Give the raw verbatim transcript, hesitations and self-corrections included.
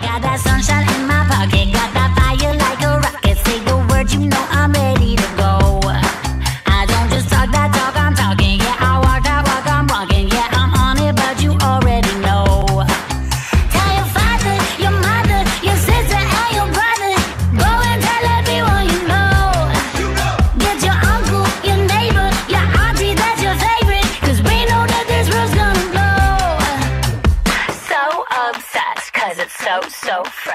got that sunshine in my pocket, got that fire like a rocket. Say the word, you know I'm ready to go. I don't just talk that talk, I'm talking. Yeah, I walk that walk, I'm walking. Yeah, I'm on it, but you already know. Tell your father, your mother, your sister, and your brother. Go and tell everyone you know. Get your uncle, your neighbor, your auntie, that's your favorite. Cause we know that this world's gonna blow. So obsessed, cause it's so, so fresh.